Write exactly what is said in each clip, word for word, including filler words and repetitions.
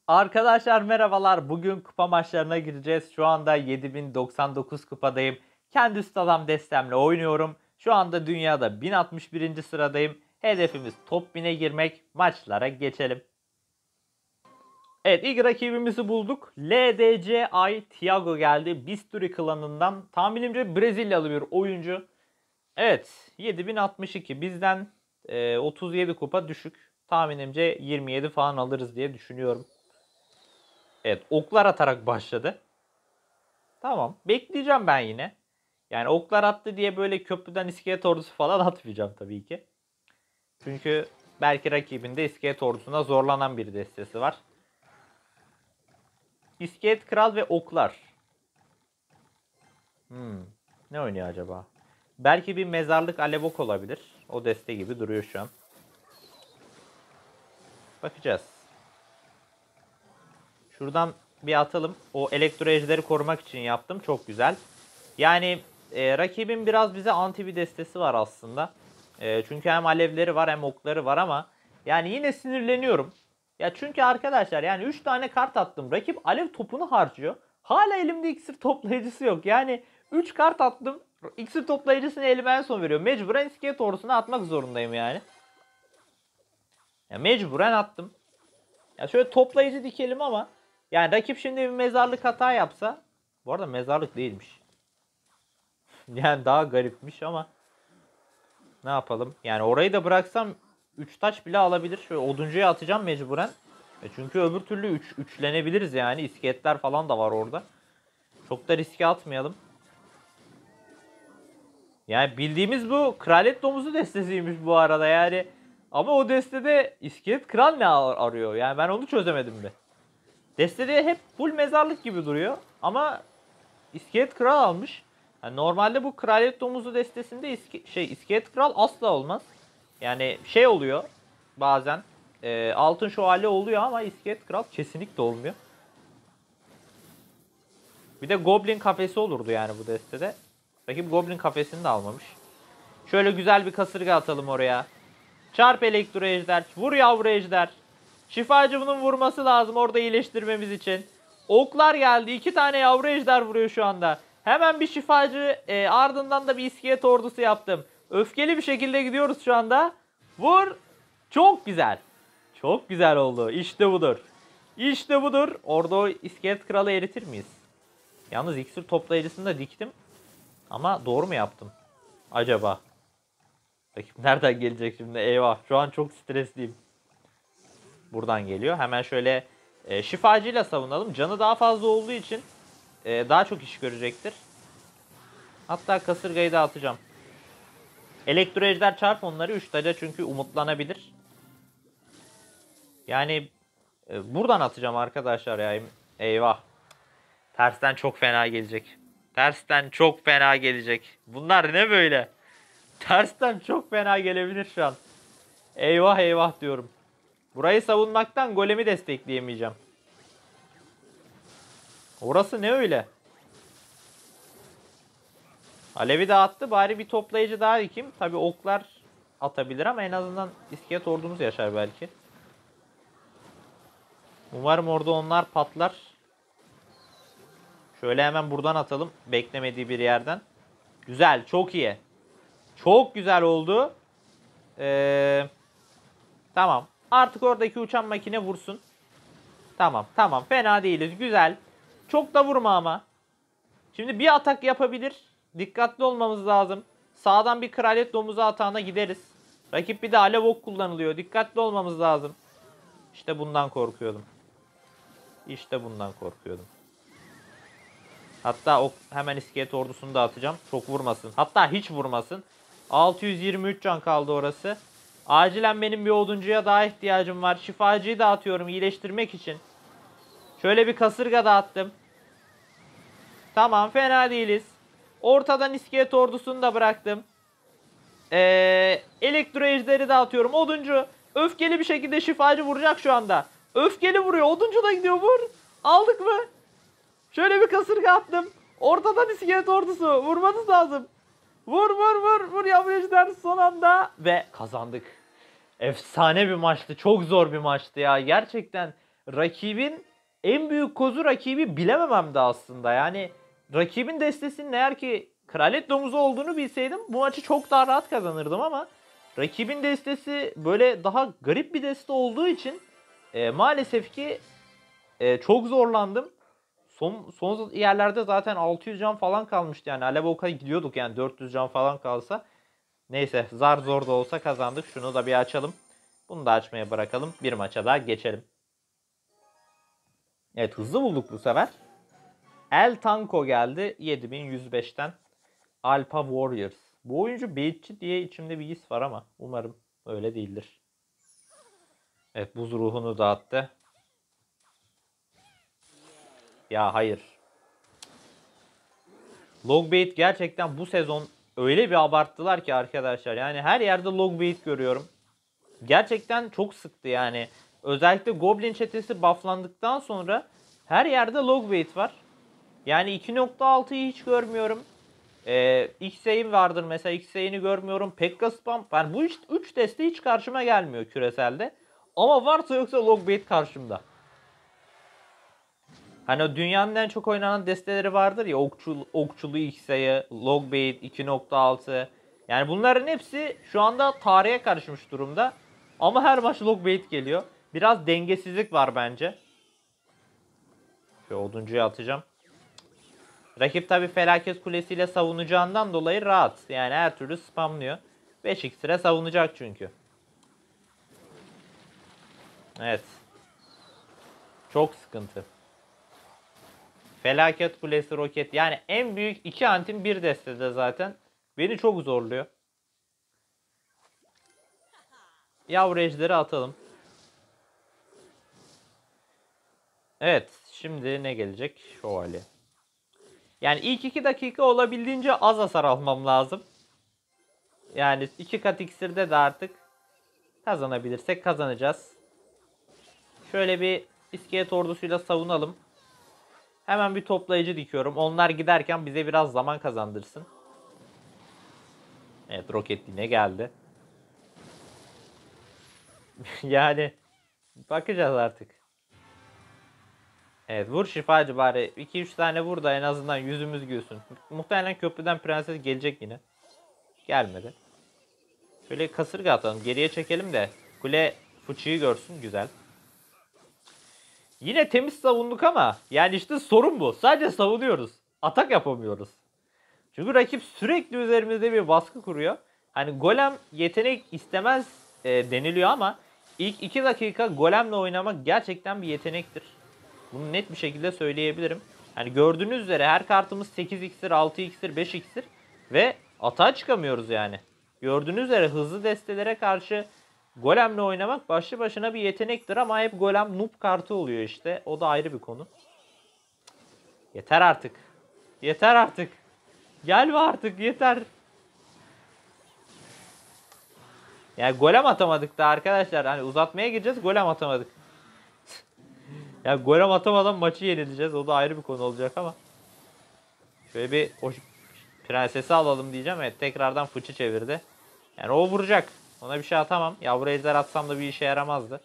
Arkadaşlar merhabalar. Bugün kupa maçlarına gireceğiz. Şu anda yedi bin doksan dokuz kupadayım. Kendi üst adam destemle oynuyorum. Şu anda dünyada bin altmış birinci sıradayım. Hedefimiz top bine girmek. Maçlara geçelim. Evet, ilk rakibimizi bulduk. L D C I Thiago geldi. Bisturi klanından. Tahminimce Brezilyalı bir oyuncu. Evet, yedi bin altmış iki. Bizden e, otuz yedi kupa düşük. Tahminimce yirmi yedi falan alırız diye düşünüyorum. Evet, oklar atarak başladı. Tamam, bekleyeceğim ben yine. Yani oklar attı diye böyle köprüden iskelet ordusu falan atmayacağım tabii ki. Çünkü belki rakibinde iskelet ordusuna zorlanan bir destesi var. İskelet kral ve oklar. Hmm, ne oynuyor acaba? Belki bir mezarlık alevok olabilir. O deste gibi duruyor şu an. Bakacağız. Şuradan bir atalım. O elektro ejderi korumak için yaptım. Çok güzel. Yani e, rakibin biraz bize anti bir destesi var aslında. E, çünkü hem alevleri var hem okları var ama yani yine sinirleniyorum. Ya çünkü arkadaşlar yani üç tane kart attım. Rakip alev topunu harcıyor. Hala elimde iksir toplayıcısı yok. Yani üç kart attım. İksir toplayıcısını elime en son veriyor. Mecburen iskelet ordusuna atmak zorundayım yani. Ya mecburen attım. Ya şöyle toplayıcı dikelim ama yani rakip şimdi bir mezarlık hata yapsa, bu arada mezarlık değilmiş. Yani daha garipmiş ama ne yapalım? Yani orayı da bıraksam üç taş bile alabilir. Şöyle oduncuya atacağım mecburen. E çünkü öbür türlü üç, üçlenebiliriz yani. İskeletler falan da var orada. Çok da riske atmayalım. Yani bildiğimiz bu kraliyet domuzu destesiymiş bu arada yani. Ama o destede iskelet kral ne arıyor? Yani ben onu çözemedim mi? Destede hep full mezarlık gibi duruyor. Ama iskelet kral almış. Yani normalde bu kraliyet domuzu destesinde iske, şey iskelet kral asla olmaz. Yani şey oluyor bazen e, altın şövalye oluyor ama iskelet kral kesinlikle olmuyor. Bir de goblin kafesi olurdu yani bu destede. Rakip goblin kafesini de almamış. Şöyle güzel bir kasırga atalım oraya. Çarp elektro ejder. Vur yavru ejder. Şifacı bunun vurması lazım orada iyileştirmemiz için. Oklar geldi. İki tane yavru ejder vuruyor şu anda. Hemen bir şifacı e, ardından da bir iskelet ordusu yaptım. Öfkeli bir şekilde gidiyoruz şu anda. Vur. Çok güzel. Çok güzel oldu. İşte budur. İşte budur. Orada o iskelet kralı eritir miyiz? Yalnız iksir toplayıcısını da diktim. Ama doğru mu yaptım? Acaba? Rakip nereden gelecek şimdi? Eyvah. Şu an çok stresliyim. Buradan geliyor. Hemen şöyle e, şifacıyla savunalım. Canı daha fazla olduğu için e, daha çok iş görecektir. Hatta kasırgayı da atacağım. Elektro ejder çarp onları üç taca çünkü umutlanabilir. Yani e, buradan atacağım arkadaşlar ya. Eyvah. Tersten çok fena gelecek. Tersten çok fena gelecek. Bunlar ne böyle? Tersten çok fena gelebilir şu an. Eyvah eyvah diyorum. Burayı savunmaktan golemi destekleyemeyeceğim. Orası ne öyle? Alevi de attı. Bari bir toplayıcı daha dikeyim. Tabi oklar atabilir ama en azından iskelet ordumuz yaşar belki. Umarım orada onlar patlar. Şöyle hemen buradan atalım. Beklemediği bir yerden. Güzel. Çok iyi. Çok güzel oldu. Ee, tamam. Artık oradaki uçan makine vursun. Tamam. Tamam. Fena değiliz. Güzel. Çok da vurma ama. Şimdi bir atak yapabilir. Dikkatli olmamız lazım. Sağdan bir kraliyet domuzu atağına gideriz. Rakip bir de alev ok kullanılıyor. Dikkatli olmamız lazım. İşte bundan korkuyordum. İşte bundan korkuyordum. Hatta ok, hemen iskelet ordusunu da atacağım. Çok vurmasın. Hatta hiç vurmasın. altı yüz yirmi üç can kaldı orası. Acilen benim bir oduncuya daha ihtiyacım var. Şifacıyı da atıyorum iyileştirmek için. Şöyle bir kasırga da attım. Tamam, fena değiliz. Ortadan iskelet ordusunu da bıraktım. Ee, elektro ejderi de atıyorum. Oduncu öfkeli bir şekilde şifacı vuracak şu anda. Öfkeli vuruyor. Oduncu da gidiyor. Vur. Aldık mı? Şöyle bir kasırga attım. Ortadan iskelet ordusu. Vurmanız lazım. Vur vur vur. Vur yavru ejder son anda. Ve kazandık. Efsane bir maçtı. Çok zor bir maçtı ya. Gerçekten rakibin en büyük kozu rakibi bilememem de aslında. Yani rakibin destesinin eğer ki Kraliyet Domuzu olduğunu bilseydim bu maçı çok daha rahat kazanırdım ama rakibin destesi böyle daha garip bir deste olduğu için e, maalesef ki e, çok zorlandım. Son, son yerlerde zaten altı yüz can falan kalmıştı yani. Alev Ok'a gidiyorduk yani dört yüz can falan kalsa. Neyse zar zor da olsa kazandık. Şunu da bir açalım. Bunu da açmaya bırakalım. Bir maça daha geçelim. Evet hızlı bulduk bu sefer. El Tanko geldi yedi bin yüz beşten. Alpha Warriors. Bu oyuncu baitçi diye içimde bir his var ama umarım öyle değildir. Evet buz ruhunu dağıttı. Ya hayır. Logbait gerçekten bu sezon öyle bir abarttılar ki arkadaşlar. Yani her yerde Logbait görüyorum. Gerçekten çok sıktı yani. Özellikle Goblin çetesi bufflandıktan sonra her yerde Logbait var. Yani iki nokta altıyı hiç görmüyorum. Ee, X-Aim vardır mesela. X-Aim'i görmüyorum. Pekka Spam. Yani bu üç deste hiç karşıma gelmiyor küreselde. Ama varsa yoksa Logbait karşımda. Hani o dünyanın en çok oynanan desteleri vardır ya. Okçulu, okçulu X-Aim, Logbait, iki nokta altı. Yani bunların hepsi şu anda tarihe karışmış durumda. Ama her maç Logbait geliyor. Biraz dengesizlik var bence. Şu oduncuyu atacağım. Rakip tabi felaket kulesiyle savunacağından dolayı rahat. Yani her türlü spamlıyor. beş iksire savunacak çünkü. Evet. Çok sıkıntı. Felaket kulesi roket. Yani en büyük iki antim bir destede zaten. Beni çok zorluyor. Yavru ejderi atalım. Evet. Şimdi ne gelecek? Şövalye. Yani ilk iki dakika olabildiğince az hasar almam lazım. Yani iki kat iksirde de artık kazanabilirsek kazanacağız. Şöyle bir iskelet ordusuyla savunalım. Hemen bir toplayıcı dikiyorum. Onlar giderken bize biraz zaman kazandırsın. Evet roket yine geldi. Yani bakacağız artık. Evet vur şifacı bari. iki üç tane vur da en azından yüzümüz gülsün. Muhtemelen köprüden prenses gelecek yine. Gelmedi. Şöyle kasırga atalım. Geriye çekelim de kule fıçıyı görsün. Güzel. Yine temiz savunduk ama yani işte sorun bu. Sadece savunuyoruz. Atak yapamıyoruz. Çünkü rakip sürekli üzerimizde bir baskı kuruyor. Hani golem yetenek istemez e, deniliyor ama ilk iki dakika golemle oynamak gerçekten bir yetenektir. Bunu net bir şekilde söyleyebilirim. Hani gördüğünüz üzere her kartımız sekiz iksir, altı iksir, beş iksir ve atağa çıkamıyoruz yani. Gördüğünüz üzere hızlı destelere karşı golemle oynamak başlı başına bir yetenektir ama hep golem noob kartı oluyor işte. O da ayrı bir konu. Yeter artık. Yeter artık. Gelme artık yeter. Yani golem atamadık da arkadaşlar. Hani uzatmaya gireceğiz golem atamadık. Ya golem atamadan maçı yenileceğiz. O da ayrı bir konu olacak ama. Şöyle bir o prensesi alalım diyeceğim. Evet tekrardan fıçı çevirdi. Yani o vuracak. Ona bir şey atamam. Yavru ejder atsam da bir işe yaramazdı.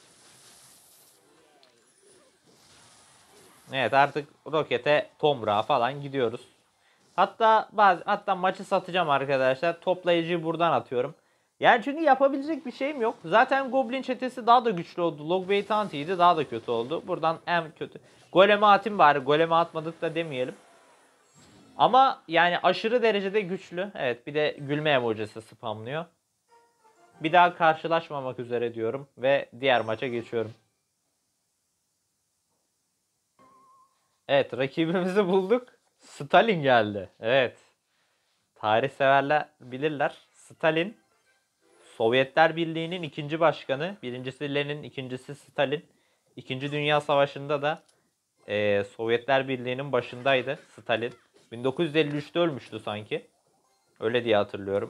Evet artık rokete, tomruğa falan gidiyoruz. Hatta bazı hatta maçı satacağım arkadaşlar. Toplayıcıyı buradan atıyorum. Yani çünkü yapabilecek bir şeyim yok. Zaten Goblin çetesi daha da güçlü oldu. Logbait Anti'ydi daha da kötü oldu. Buradan en kötü. Goleme atayım bari. Goleme atmadık da demeyelim. Ama yani aşırı derecede güçlü. Evet bir de gülme emojisi spamlıyor. Bir daha karşılaşmamak üzere diyorum. Ve diğer maça geçiyorum. Evet rakibimizi bulduk. Stalin geldi. Evet. Tarih severler bilirler. Stalin Sovyetler Birliği'nin ikinci başkanı. Birincisi Lenin, ikincisi Stalin. İkinci Dünya Savaşı'nda da e, Sovyetler Birliği'nin başındaydı Stalin. bin dokuz yüz elli üçte ölmüştü sanki. Öyle diye hatırlıyorum.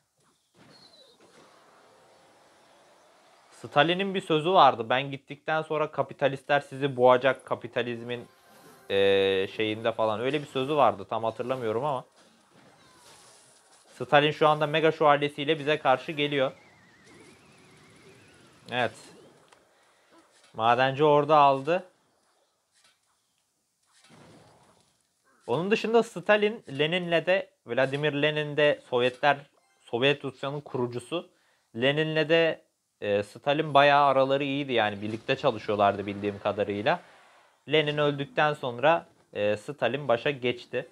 Stalin'in bir sözü vardı. Ben gittikten sonra kapitalistler sizi boğacak kapitalizmin e, şeyinde falan. Öyle bir sözü vardı. Tam hatırlamıyorum ama. Stalin şu anda Mega Şövalyesiyle bize karşı geliyor. Evet. Madenci orada aldı. Onun dışında Stalin, Lenin'le de Vladimir Lenin de Sovyetler Sovyet Rusya'nın kurucusu. Lenin'le de e, Stalin bayağı araları iyiydi yani birlikte çalışıyorlardı bildiğim kadarıyla. Lenin öldükten sonra e, Stalin başa geçti.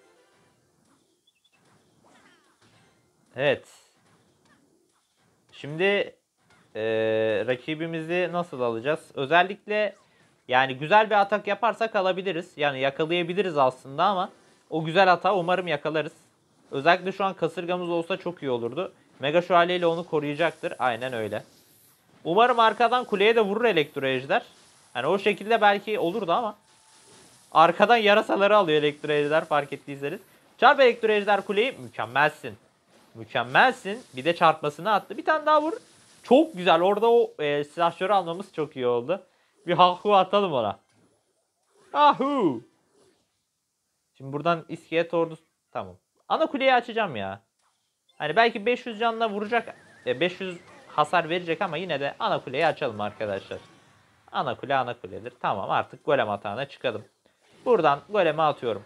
Evet. Şimdi e, rakibimizi nasıl alacağız? Özellikle yani güzel bir atak yaparsak alabiliriz. Yani yakalayabiliriz aslında ama o güzel hata umarım yakalarız. Özellikle şu an kasırgamız olsa çok iyi olurdu. Mega Şövalye ile onu koruyacaktır. Aynen öyle. Umarım arkadan kuleye de vurur Elektro Ejder. Hani o şekilde belki olurdu ama. Arkadan yarasaları alıyor Elektro Ejder fark ettiyseniz. Çarp Elektro Ejder kuleyi. Mükemmelsin. Mükemmelsin. Bir de çarpmasını attı. Bir tane daha vur. Çok güzel. Orada o e, silahşörü almamız çok iyi oldu. Bir hahu atalım ona. Ahu. Şimdi buradan iskelet ordusu. Tamam. Ana kuleyi açacağım ya. Hani belki beş yüz canla vuracak. beş yüz hasar verecek ama yine de ana kuleyi açalım arkadaşlar. Ana kule ana kuledir. Tamam artık golem atağına çıkalım. Buradan golemi atıyorum.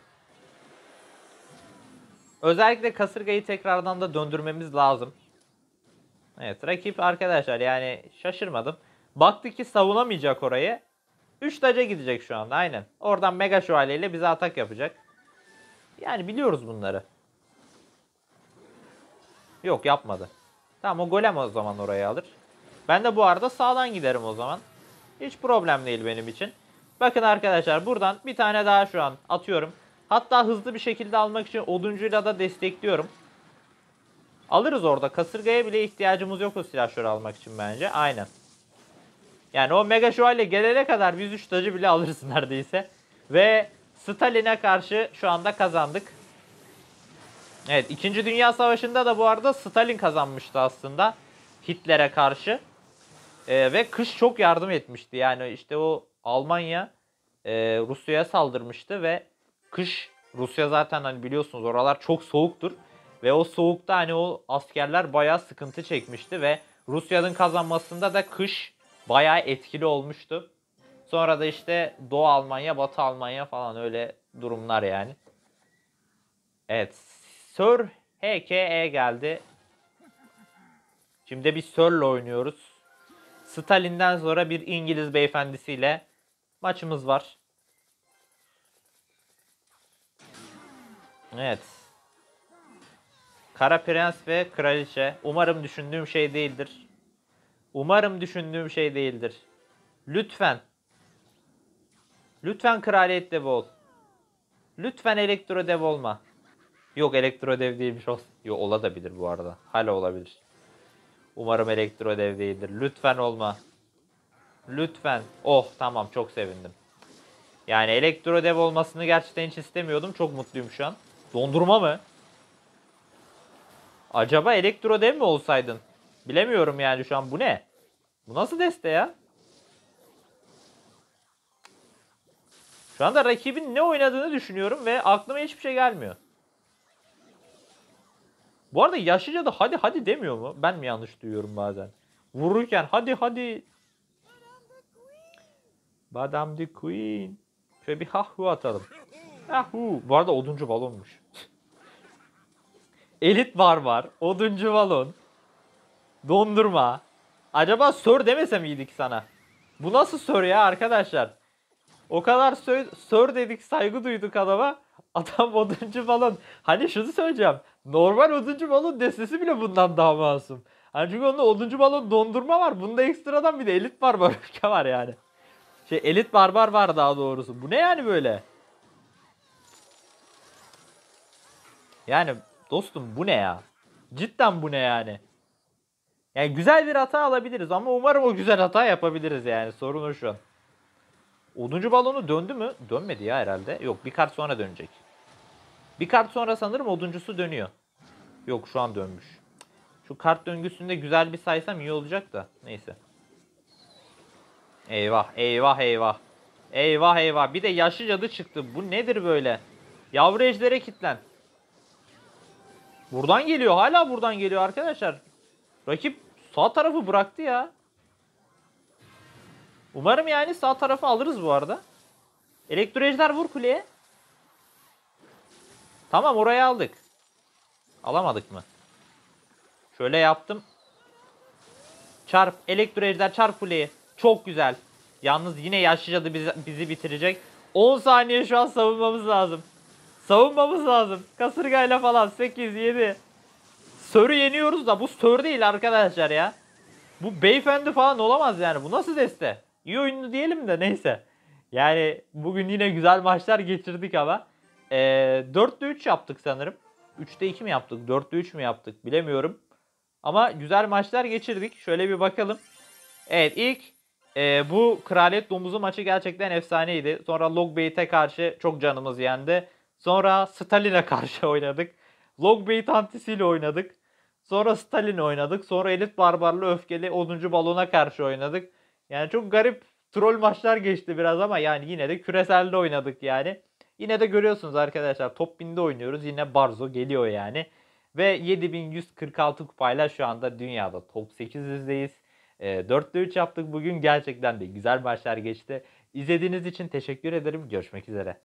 Özellikle kasırgayı tekrardan da döndürmemiz lazım. Evet rakip arkadaşlar yani şaşırmadım. Baktı ki savunamayacak orayı. üç taca gidecek şu anda aynen. Oradan Mega Şövalye ile bize atak yapacak. Yani biliyoruz bunları. Yok yapmadı. Tamam o golem o zaman orayı alır. Ben de bu arada sağdan giderim o zaman. Hiç problem değil benim için. Bakın arkadaşlar buradan bir tane daha şu an atıyorum. Hatta hızlı bir şekilde almak için oduncuyla da destekliyorum. Alırız orada. Kasırgaya bile ihtiyacımız yok o silahşörü almak için bence. Aynen. Yani o Mega Şövalye gelene kadar biz üç tacı bile alırız neredeyse. Ve Stalin'e karşı şu anda kazandık. Evet ikinci. Dünya Savaşı'nda da bu arada Stalin kazanmıştı aslında. Hitler'e karşı. Ee, ve kış çok yardım etmişti. Yani işte o Almanya e, Rusya'ya saldırmıştı ve kış Rusya zaten hani biliyorsunuz oralar çok soğuktur. Ve o soğukta hani o askerler bayağı sıkıntı çekmişti ve Rusya'nın kazanmasında da kış bayağı etkili olmuştu. Sonra da işte Doğu Almanya, Batı Almanya falan öyle durumlar yani. Evet. Sir H K E geldi. Şimdi bir Sir'le oynuyoruz. Stalin'den sonra bir İngiliz beyefendisiyle maçımız var. Evet. Kara Prens ve Kraliçe. Umarım düşündüğüm şey değildir. Umarım düşündüğüm şey değildir. Lütfen. Lütfen Kraliyet Dev ol. Lütfen Elektro Dev olma. Yok Elektro Dev değilmiş olsun. Yok olabilir bu arada. Hala olabilir. Umarım Elektro Dev değildir. Lütfen olma. Lütfen. Oh tamam çok sevindim. Yani Elektro Dev olmasını gerçekten hiç istemiyordum. Çok mutluyum şu an. Dondurma mı? Acaba Elektro Dev mi olsaydın? Bilemiyorum yani şu an bu ne? Bu nasıl deste ya? Şu anda rakibin ne oynadığını düşünüyorum ve aklıma hiçbir şey gelmiyor. Bu arada yaşlıca da hadi hadi demiyor mu? Ben mi yanlış duyuyorum bazen? Vururken hadi hadi. Madame the Queen. Şöyle bir hahu atalım. Hahu. Bu arada oduncu balonmuş. Elit var var. Oduncu balon. Dondurma. Acaba sör demese miydik sana? Bu nasıl sör ya arkadaşlar? O kadar sör, sör dedik saygı duyduk adama. Adam oduncu balon. Hani şunu söyleyeceğim. Normal oduncu balon destesi bile bundan daha masum. Hani çünkü onda oduncu balon dondurma var. Bunda ekstradan bir de elit barbar ülke var yani. Şey elit barbar var daha doğrusu. Bu ne yani böyle? Yani dostum bu ne ya? Cidden bu ne yani? Yani güzel bir hata alabiliriz ama umarım o güzel hata yapabiliriz yani. Sorun o şu an. Oduncu balonu döndü mü? Dönmedi ya herhalde. Yok bir kart sonra dönecek. Bir kart sonra sanırım oduncusu dönüyor. Yok şu an dönmüş. Şu kart döngüsünde güzel bir saysam iyi olacak da. Neyse. Eyvah eyvah eyvah. Eyvah eyvah. Bir de yaşlı cadı çıktı. Bu nedir böyle? Yavru ejdere kilitlen. Buradan geliyor. Hala buradan geliyor arkadaşlar. Rakip sağ tarafı bıraktı ya. Umarım yani sağ tarafı alırız bu arada. Elektroejder vur kuleye. Tamam, orayı aldık. Alamadık mı? Şöyle yaptım. Çarp. Elektroejder çarp kuleye. Çok güzel. Yalnız yine yaşlı cadı bizi, bizi bitirecek. on saniye şu an savunmamız lazım. Savunmamız lazım. Kasırgayla falan. sekiz, yedi. Sör'ü yeniyoruz da bu Sör değil arkadaşlar ya. Bu beyefendi falan olamaz yani. Bu nasıl deste? İyi oyunlu diyelim de neyse. Yani bugün yine güzel maçlar geçirdik ama. Ee, dörtte üç yaptık sanırım. üçte iki mi yaptık? dörtte üç mü yaptık? Bilemiyorum. Ama güzel maçlar geçirdik. Şöyle bir bakalım. Evet, ilk e, bu Kraliyet Domuzu maçı gerçekten efsaneydi. Sonra Logbait'e karşı çok canımız yendi. Sonra Stalin'e karşı oynadık. Logbait antisiyle oynadık. Sonra Stalin oynadık. Sonra Elit Barbarlı Öfkeli onuncu balona karşı oynadık. Yani çok garip troll maçlar geçti biraz ama yani yine de küreselde oynadık yani. Yine de görüyorsunuz arkadaşlar, top binde oynuyoruz. Yine Barzo geliyor yani. Ve yedi bin yüz kırk altı kupayla şu anda dünyada top sekiz yüzdeyiz. E, dörtte üç yaptık bugün. Gerçekten de güzel maçlar geçti. İzlediğiniz için teşekkür ederim. Görüşmek üzere.